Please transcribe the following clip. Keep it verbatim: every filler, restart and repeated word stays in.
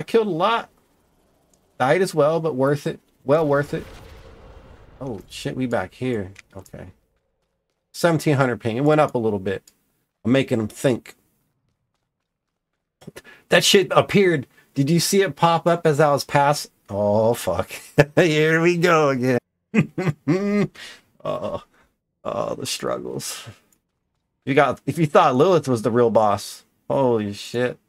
killed a lot. Died as well, but worth it. Well worth it. Oh, shit, we back here. Okay. seventeen hundred ping. It went up a little bit. I'm making them think. That shit appeared. Did you see it pop up as I was past? Oh, fuck. Here we go again. oh, oh, the struggles. You got, if you thought Lilith was the real boss, holy shit.